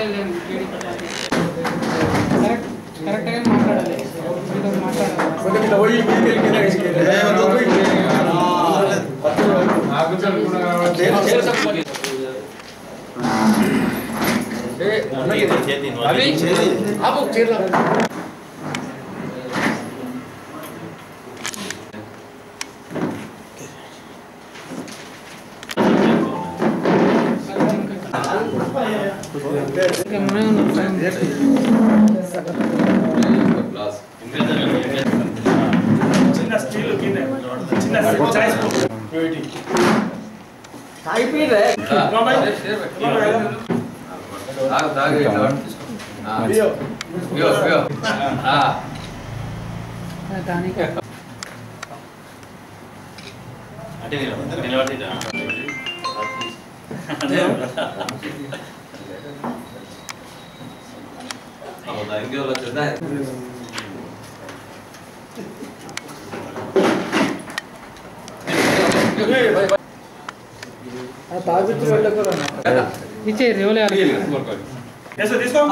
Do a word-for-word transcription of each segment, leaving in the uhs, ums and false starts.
కరెక్ట్గా మాట్లాడాలి చిన్న స్టీల్ కింద చిన్న చాయిస్ అయిపోయి రే ఆగు తాగే ఆ వియో వియో వియో ఆ దానికి అంటే నిలబడిరా अब दाइंगे वाला चलता है తాగుతూ వెళ్ళకరా ఇచ్చే రేవలే ऐसा తీసుకో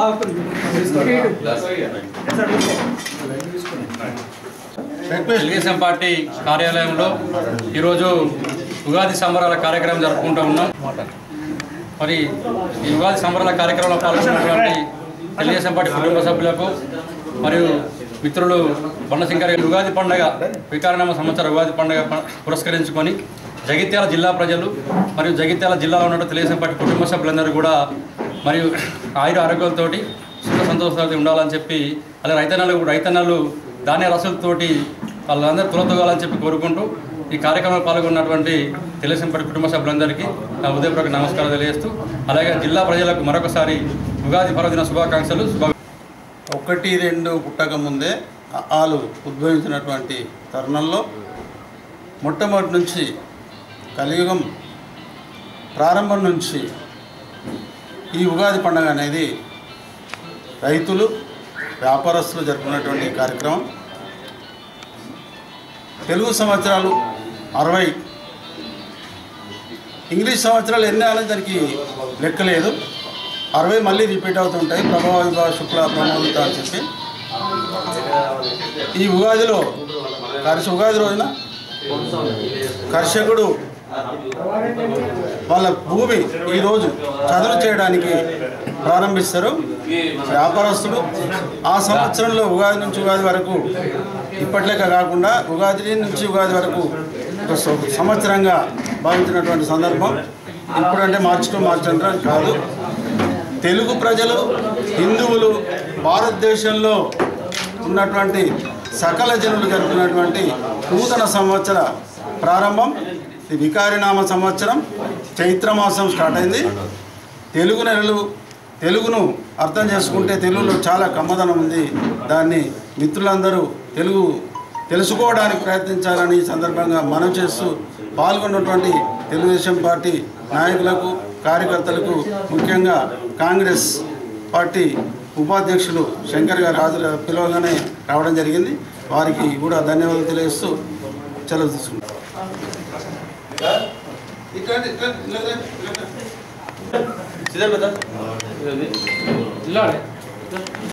తెలుగుదేశం పార్టీ కార్యాలయంలో ఈరోజు ఉగాది సంబరాల కార్యక్రమం జరుపుకుంటూ ఉన్నాం. మరి ఈ ఉగాది సంబరాల కార్యక్రమంలో పాల్గొన్నటువంటి తెలుగుదేశం పార్టీ కుటుంబ సభ్యులకు మరియు మిత్రులు బండశంకర్ ఉగాది పండుగ వికారనామ సంవత్సర ఉగాది పండుగ పురస్కరించుకొని జగిత్యాల జిల్లా ప్రజలు మరియు జగిత్యాల జిల్లాలో ఉన్న తెలుగుదేశం పార్టీ కుటుంబ సభ్యులందరూ కూడా మరియు ఆయుర ఆరోగ్యాలతో సుఖ సంతోషాలతో ఉండాలని చెప్పి అలాగే రైతన్నలు రైతన్నలు ధాన్య రసలతోటి వాళ్ళందరూ తులతూగాలని చెప్పి కోరుకుంటూ ఈ కార్యక్రమంలో పాల్గొన్నటువంటి తెలుగుదేశం పార్టీ కుటుంబ సభ్యులందరికీ నా ఉదయపూర్వక నమస్కారాలు తెలియజేస్తూ అలాగే జిల్లా ప్రజలకు మరొకసారి ఉగాది పర్వదిన శుభాకాంక్షలు. శుభ ఒకటి రెండు పుట్టక ముందే ఆలు ఉద్భవించినటువంటి తరుణంలో మొట్టమొదటి నుంచి కలియుగం ప్రారంభం నుంచి ఈ ఉగాది పండుగ అనేది రైతులు వ్యాపారస్తులు జరుపుకున్నటువంటి కార్యక్రమం. తెలుగు సంవత్సరాలు అరవై, ఇంగ్లీష్ సంవత్సరాలు ఎన్ని అనేది దానికి లెక్కలేదు. అరవై మళ్ళీ రిపీట్ అవుతుంటాయి ప్రభావ విభావ శుక్ల ప్రమోదిత అని చెప్పి. ఈ ఉగాదిలో కర్ష ఉగాది రోజున కర్షకుడు వాళ్ళ భూమి ఈరోజు చదును చేయడానికి ప్రారంభిస్తారు. వ్యాపారస్తుడు ఆ సంవత్సరంలో ఉగాది నుంచి ఉగాది వరకు ఇప్పట్లేక కాకుండా ఉగాది నుంచి ఉగాది వరకు ఒక సంవత్సరంగా భావించినటువంటి సందర్భం. ఇప్పుడంటే మార్చడం మార్చడం కాదు. తెలుగు ప్రజలు హిందువులు భారతదేశంలో ఉన్నటువంటి సకల జనులు జరుపుకున్నటువంటి నూతన సంవత్సర ప్రారంభం. ఇది వికారినామ సంవత్సరం, చైత్రమాసం స్టార్ట్ అయింది. తెలుగు నెలలు తెలుగును అర్థం చేసుకుంటే తెలుగులో చాలా కమ్మదనం ఉంది. దాన్ని మిత్రులందరూ తెలుగు తెలుసుకోవడానికి ప్రయత్నించాలని ఈ సందర్భంగా మనం చేస్తూ పాల్గొన్నటువంటి తెలుగుదేశం పార్టీ నాయకులకు కార్యకర్తలకు ముఖ్యంగా కాంగ్రెస్ పార్టీ ఉపాధ్యక్షులు శంకర్ గారు హాజరు పిలవగానే రావడం జరిగింది. వారికి కూడా ధన్యవాదాలు తెలియజేస్తూ సెలవు తీసుకుంటాం. सीधा बता